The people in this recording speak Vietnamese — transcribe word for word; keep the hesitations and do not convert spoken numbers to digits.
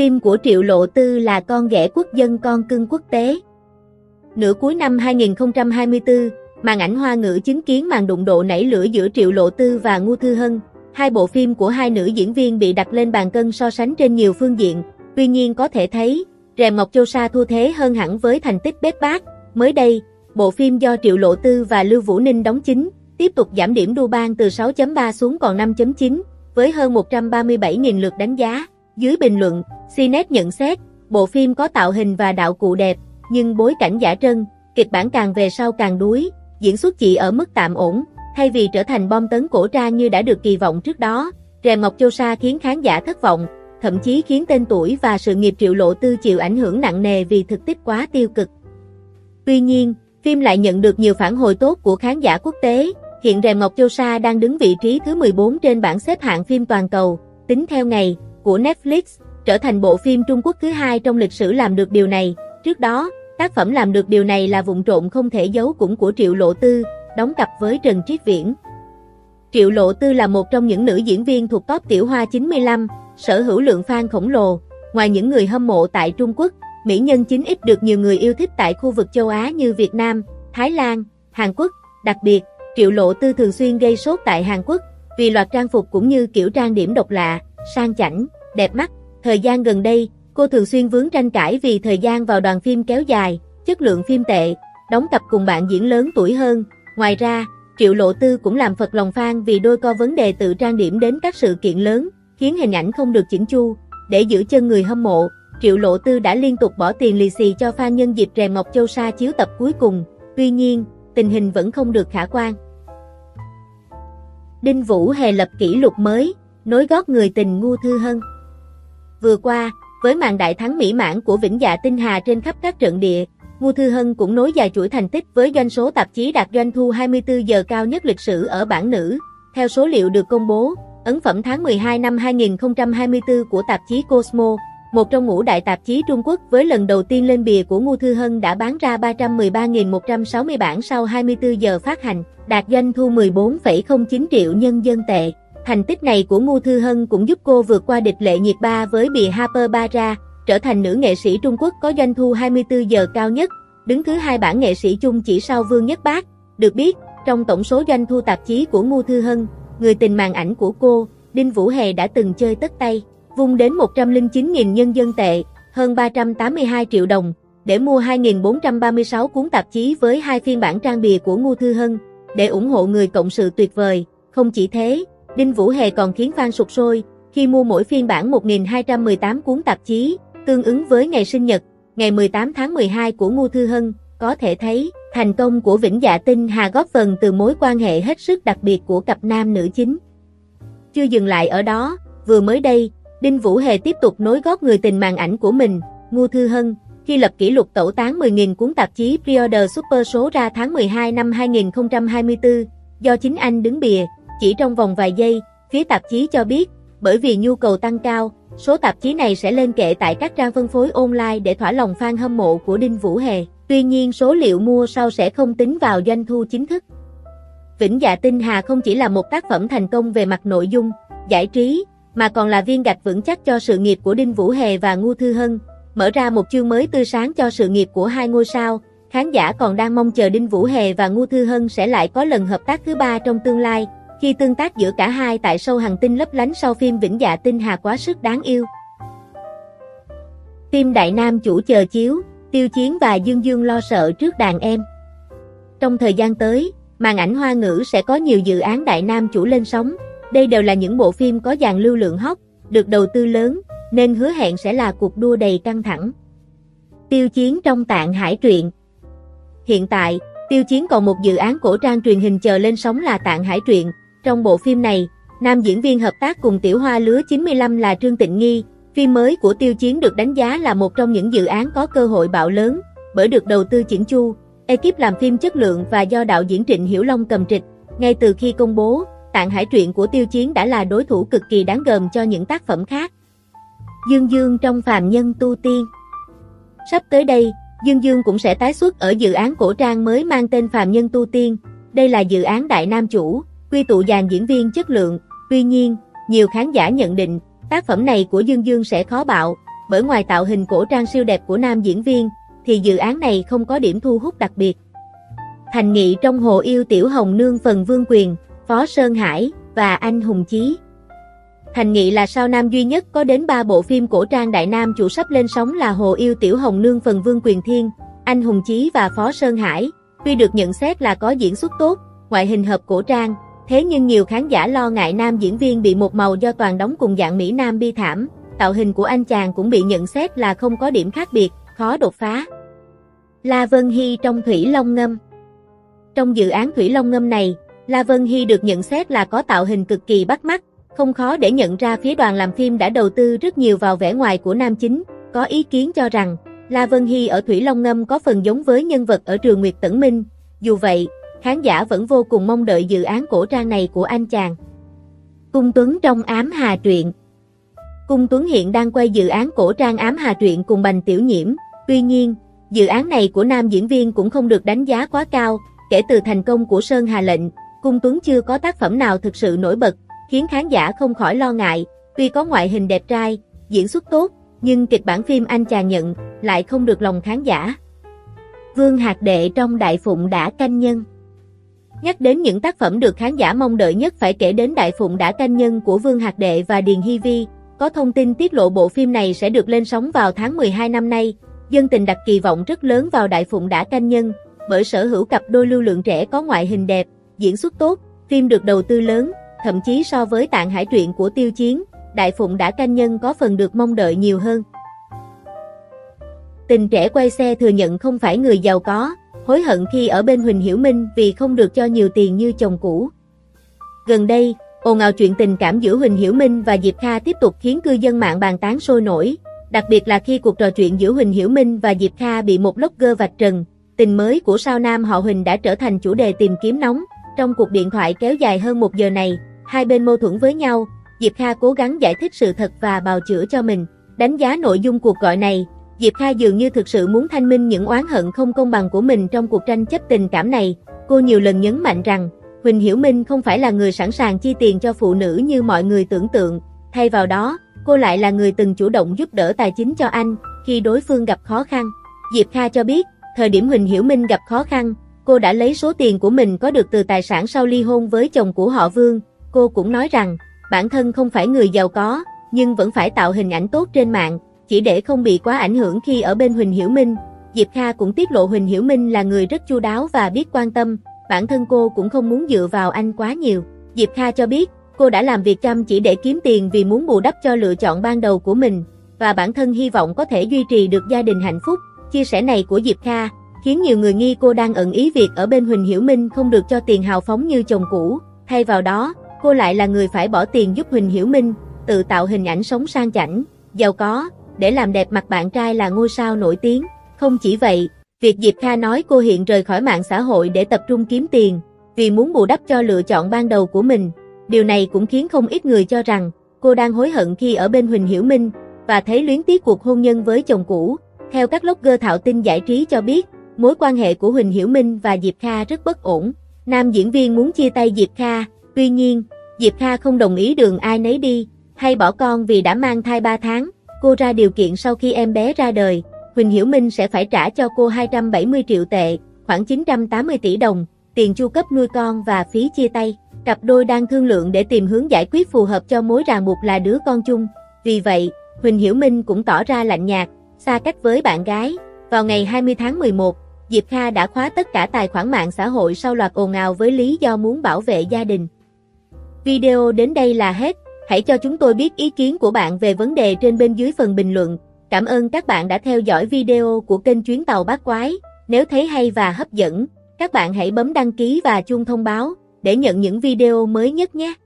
Phim của Triệu Lộ Tư là con ghẻ quốc dân con cưng quốc tế. Nửa cuối năm hai nghìn không trăm hai mươi tư, màn ảnh Hoa ngữ chứng kiến màn đụng độ nảy lửa giữa Triệu Lộ Tư và Ngô Thư Hân. Hai bộ phim của hai nữ diễn viên bị đặt lên bàn cân so sánh trên nhiều phương diện. Tuy nhiên có thể thấy, Rèm Ngọc Châu Sa thua thế hơn hẳn với thành tích bết bát. Mới đây, bộ phim do Triệu Lộ Tư và Lưu Vũ Ninh đóng chính, tiếp tục giảm điểm đu ban từ sáu chấm ba xuống còn năm chấm chín, với hơn một trăm ba mươi bảy nghìn lượt đánh giá. Dưới bình luận, Cnet nhận xét, bộ phim có tạo hình và đạo cụ đẹp, nhưng bối cảnh giả trân, kịch bản càng về sau càng đuối, diễn xuất chỉ ở mức tạm ổn, thay vì trở thành bom tấn cổ trang như đã được kỳ vọng trước đó. Rèm Ngọc Châu Sa khiến khán giả thất vọng, thậm chí khiến tên tuổi và sự nghiệp Triệu Lộ Tư chịu ảnh hưởng nặng nề vì thực tích quá tiêu cực. Tuy nhiên, phim lại nhận được nhiều phản hồi tốt của khán giả quốc tế. Hiện Rèm Ngọc Châu Sa đang đứng vị trí thứ mười bốn trên bảng xếp hạng phim toàn cầu, tính theo ngày, của Netflix, trở thành bộ phim Trung Quốc thứ hai trong lịch sử làm được điều này. Trước đó, tác phẩm làm được điều này là Vụng Trộm Không Thể Giấu cũng của Triệu Lộ Tư, đóng cặp với Trần Triết Viễn. Triệu Lộ Tư là một trong những nữ diễn viên thuộc top Tiểu Hoa chín mươi lăm, sở hữu lượng fan khổng lồ. Ngoài những người hâm mộ tại Trung Quốc, mỹ nhân chín X được nhiều người yêu thích tại khu vực châu Á như Việt Nam, Thái Lan, Hàn Quốc. Đặc biệt, Triệu Lộ Tư thường xuyên gây sốt tại Hàn Quốc vì loạt trang phục cũng như kiểu trang điểm độc lạ, sang chảnh, đẹp mắt. Thời gian gần đây, cô thường xuyên vướng tranh cãi vì thời gian vào đoàn phim kéo dài, chất lượng phim tệ, đóng cặp cùng bạn diễn lớn tuổi hơn. Ngoài ra, Triệu Lộ Tư cũng làm phật lòng fan vì đôi co vấn đề tự trang điểm đến các sự kiện lớn, khiến hình ảnh không được chỉnh chu. Để giữ chân người hâm mộ, Triệu Lộ Tư đã liên tục bỏ tiền lì xì cho fan nhân dịp Rèm Ngọc Châu Sa chiếu tập cuối cùng. Tuy nhiên, tình hình vẫn không được khả quan. Đinh Vũ Hề lập kỷ lục mới, nối gót người tình Ngô Thư Hân. Vừa qua, với màn đại thắng mỹ mãn của Vĩnh Dạ Tinh Hà trên khắp các trận địa, Ngô Thư Hân cũng nối dài chuỗi thành tích với doanh số tạp chí đạt doanh thu hai mươi tư giờ cao nhất lịch sử ở bảng nữ. Theo số liệu được công bố, ấn phẩm tháng mười hai năm hai nghìn không trăm hai mươi tư của tạp chí Cosmo, một trong ngũ đại tạp chí Trung Quốc với lần đầu tiên lên bìa của Ngô Thư Hân đã bán ra ba trăm mười ba nghìn một trăm sáu mươi bản sau hai mươi tư giờ phát hành, đạt doanh thu mười bốn phẩy không chín triệu nhân dân tệ. Thành tích này của Ngô Thư Hân cũng giúp cô vượt qua địch Lệ Nhiệt Ba với bìa Harper Bazaar, trở thành nữ nghệ sĩ Trung Quốc có doanh thu hai mươi tư giờ cao nhất, đứng thứ hai bảng nghệ sĩ chung chỉ sau Vương Nhất Bác. Được biết, trong tổng số doanh thu tạp chí của Ngô Thư Hân, người tình màn ảnh của cô, Đinh Vũ Hề đã từng chơi tất tay, vung đến một trăm lẻ chín nghìn nhân dân tệ, hơn ba trăm tám mươi hai triệu đồng, để mua hai nghìn bốn trăm ba mươi sáu cuốn tạp chí với hai phiên bản trang bìa của Ngô Thư Hân, để ủng hộ người cộng sự tuyệt vời. Không chỉ thế, Đinh Vũ Hề còn khiến fan sục sôi khi mua mỗi phiên bản một nghìn hai trăm mười tám cuốn tạp chí, tương ứng với ngày sinh nhật, ngày mười tám tháng mười hai của Ngô Thư Hân. Có thể thấy, thành công của Vĩnh Dạ Tinh Hà góp phần từ mối quan hệ hết sức đặc biệt của cặp nam nữ chính. Chưa dừng lại ở đó, vừa mới đây, Đinh Vũ Hề tiếp tục nối gót người tình màn ảnh của mình, Ngô Thư Hân, khi lập kỷ lục tẩu tán mười nghìn cuốn tạp chí Pre-order Super số ra tháng mười hai năm hai nghìn không trăm hai mươi tư, do chính anh đứng bìa. Chỉ trong vòng vài giây, phía tạp chí cho biết, bởi vì nhu cầu tăng cao, số tạp chí này sẽ lên kệ tại các trang phân phối online để thỏa lòng fan hâm mộ của Đinh Vũ Hề. Tuy nhiên số liệu mua sau sẽ không tính vào doanh thu chính thức. Vĩnh Dạ Tinh Hà không chỉ là một tác phẩm thành công về mặt nội dung, giải trí, mà còn là viên gạch vững chắc cho sự nghiệp của Đinh Vũ Hề và Ngô Thư Hân, mở ra một chương mới tươi sáng cho sự nghiệp của hai ngôi sao. Khán giả còn đang mong chờ Đinh Vũ Hề và Ngô Thư Hân sẽ lại có lần hợp tác thứ ba trong tương lai, khi tương tác giữa cả hai tại show Hành Tinh Lấp Lánh sau phim Vĩnh Dạ Tinh Hà quá sức đáng yêu. Phim Đại Nam Chủ chờ chiếu, Tiêu Chiến và Dương Dương lo sợ trước đàn em. Trong thời gian tới, màn ảnh Hoa ngữ sẽ có nhiều dự án Đại Nam Chủ lên sóng. Đây đều là những bộ phim có dàn lưu lượng hot, được đầu tư lớn, nên hứa hẹn sẽ là cuộc đua đầy căng thẳng. Tiêu Chiến trong Tạng Hải truyện. Hiện tại, Tiêu Chiến còn một dự án cổ trang truyền hình chờ lên sóng là Tạng Hải truyện. Trong bộ phim này, nam diễn viên hợp tác cùng tiểu hoa lứa chín mươi lăm là Trương Tịnh Nghi. Phim mới của Tiêu Chiến được đánh giá là một trong những dự án có cơ hội bạo lớn, bởi được đầu tư chỉnh chu, ekip làm phim chất lượng và do đạo diễn Trịnh Hiểu Long cầm trịch. Ngay từ khi công bố, Tạng Hải truyện của Tiêu Chiến đã là đối thủ cực kỳ đáng gờm cho những tác phẩm khác. Dương Dương trong Phàm Nhân Tu Tiên. Sắp tới đây, Dương Dương cũng sẽ tái xuất ở dự án cổ trang mới mang tên Phàm Nhân Tu Tiên. Đây là dự án Đại Nam Chủ, quy tụ dàn diễn viên chất lượng. Tuy nhiên, nhiều khán giả nhận định, tác phẩm này của Dương Dương sẽ khó bạo, bởi ngoài tạo hình cổ trang siêu đẹp của nam diễn viên, thì dự án này không có điểm thu hút đặc biệt. Thành Nghị trong Hồ Yêu Tiểu Hồng Nương phần Vương Quyền, Phó Sơn Hải và Anh Hùng Chí. Thành Nghị là sao nam duy nhất có đến ba bộ phim cổ trang đại nam chủ sắp lên sóng là Hồ Yêu Tiểu Hồng Nương phần Vương Quyền Thiên, Anh Hùng Chí và Phó Sơn Hải. Tuy được nhận xét là có diễn xuất tốt, ngoại hình hợp cổ trang, thế nhưng nhiều khán giả lo ngại nam diễn viên bị một màu do toàn đóng cùng dạng Mỹ Nam bi thảm. Tạo hình của anh chàng cũng bị nhận xét là không có điểm khác biệt, khó đột phá. La Vân Hy trong Thủy Long Ngâm. Trong dự án Thủy Long Ngâm này, La Vân Hy được nhận xét là có tạo hình cực kỳ bắt mắt, không khó để nhận ra phía đoàn làm phim đã đầu tư rất nhiều vào vẻ ngoài của nam chính. Có ý kiến cho rằng, La Vân Hy ở Thủy Long Ngâm có phần giống với nhân vật ở Trường Nguyệt Tẩn Minh. Dù vậy, khán giả vẫn vô cùng mong đợi dự án cổ trang này của anh chàng. Cung Tuấn trong Ám Hà Truyện. Cung Tuấn hiện đang quay dự án cổ trang Ám Hà Truyện cùng Bành Tiểu Nhiễm. Tuy nhiên, dự án này của nam diễn viên cũng không được đánh giá quá cao. Kể từ thành công của Sơn Hà Lệnh, Cung Tuấn chưa có tác phẩm nào thực sự nổi bật, khiến khán giả không khỏi lo ngại. Tuy có ngoại hình đẹp trai, diễn xuất tốt, nhưng kịch bản phim anh chàng nhận lại không được lòng khán giả. Vương Hạc Đệ trong Đại Phụng Đã Canh Nhân. Nhắc đến những tác phẩm được khán giả mong đợi nhất phải kể đến Đại Phụng Đã Canh Nhân của Vương Hạc Đệ và Điền Hy Vi. Có thông tin tiết lộ bộ phim này sẽ được lên sóng vào tháng mười hai năm nay. Dân tình đặt kỳ vọng rất lớn vào Đại Phụng Đã Canh Nhân, bởi sở hữu cặp đôi lưu lượng trẻ có ngoại hình đẹp, diễn xuất tốt, phim được đầu tư lớn, thậm chí so với Tạng Hải Truyện của Tiêu Chiến, Đại Phụng Đã Canh Nhân có phần được mong đợi nhiều hơn. Tình trẻ quay xe thừa nhận không phải người giàu có, hối hận khi ở bên Huỳnh Hiểu Minh vì không được cho nhiều tiền như chồng cũ. Gần đây, ồn ào chuyện tình cảm giữa Huỳnh Hiểu Minh và Diệp Kha tiếp tục khiến cư dân mạng bàn tán sôi nổi, đặc biệt là khi cuộc trò chuyện giữa Huỳnh Hiểu Minh và Diệp Kha bị một blogger vạch trần. Tình mới của sao nam họ Huỳnh đã trở thành chủ đề tìm kiếm nóng. Trong cuộc điện thoại kéo dài hơn một giờ này, hai bên mâu thuẫn với nhau, Diệp Kha cố gắng giải thích sự thật và bào chữa cho mình. Đánh giá nội dung cuộc gọi này, Diệp Kha dường như thực sự muốn thanh minh những oán hận không công bằng của mình trong cuộc tranh chấp tình cảm này. Cô nhiều lần nhấn mạnh rằng, Huỳnh Hiểu Minh không phải là người sẵn sàng chi tiền cho phụ nữ như mọi người tưởng tượng. Thay vào đó, cô lại là người từng chủ động giúp đỡ tài chính cho anh khi đối phương gặp khó khăn. Diệp Kha cho biết, thời điểm Huỳnh Hiểu Minh gặp khó khăn, cô đã lấy số tiền của mình có được từ tài sản sau ly hôn với chồng của họ Vương. Cô cũng nói rằng, bản thân không phải người giàu có, nhưng vẫn phải tạo hình ảnh tốt trên mạng, chỉ để không bị quá ảnh hưởng khi ở bên Huỳnh Hiểu Minh. Diệp Kha cũng tiết lộ Huỳnh Hiểu Minh là người rất chu đáo và biết quan tâm, bản thân cô cũng không muốn dựa vào anh quá nhiều. Diệp Kha cho biết, cô đã làm việc chăm chỉ để kiếm tiền vì muốn bù đắp cho lựa chọn ban đầu của mình, và bản thân hy vọng có thể duy trì được gia đình hạnh phúc. Chia sẻ này của Diệp Kha khiến nhiều người nghi cô đang ẩn ý việc ở bên Huỳnh Hiểu Minh không được cho tiền hào phóng như chồng cũ. Thay vào đó, cô lại là người phải bỏ tiền giúp Huỳnh Hiểu Minh tự tạo hình ảnh sống sang chảnh, giàu có, để làm đẹp mặt bạn trai là ngôi sao nổi tiếng. Không chỉ vậy, việc Diệp Kha nói cô hiện rời khỏi mạng xã hội để tập trung kiếm tiền, vì muốn bù đắp cho lựa chọn ban đầu của mình. Điều này cũng khiến không ít người cho rằng, cô đang hối hận khi ở bên Huỳnh Hiểu Minh, và thấy luyến tiếc cuộc hôn nhân với chồng cũ. Theo các blogger thạo tin giải trí cho biết, mối quan hệ của Huỳnh Hiểu Minh và Diệp Kha rất bất ổn. Nam diễn viên muốn chia tay Diệp Kha, tuy nhiên, Diệp Kha không đồng ý đường ai nấy đi, hay bỏ con vì đã mang thai ba tháng. Cô ra điều kiện sau khi em bé ra đời, Huỳnh Hiểu Minh sẽ phải trả cho cô hai trăm bảy mươi triệu tệ, khoảng chín trăm tám mươi tỷ đồng, tiền chu cấp nuôi con và phí chia tay. Cặp đôi đang thương lượng để tìm hướng giải quyết phù hợp cho mối ràng buộc là đứa con chung. Vì vậy, Huỳnh Hiểu Minh cũng tỏ ra lạnh nhạt, xa cách với bạn gái. Vào ngày hai mươi tháng mười một, Diệp Kha đã khóa tất cả tài khoản mạng xã hội sau loạt ồn ào với lý do muốn bảo vệ gia đình. Video đến đây là hết. Hãy cho chúng tôi biết ý kiến của bạn về vấn đề trên bên dưới phần bình luận. Cảm ơn các bạn đã theo dõi video của kênh Chuyến Tàu Bát Quái. Nếu thấy hay và hấp dẫn, các bạn hãy bấm đăng ký và chuông thông báo để nhận những video mới nhất nhé.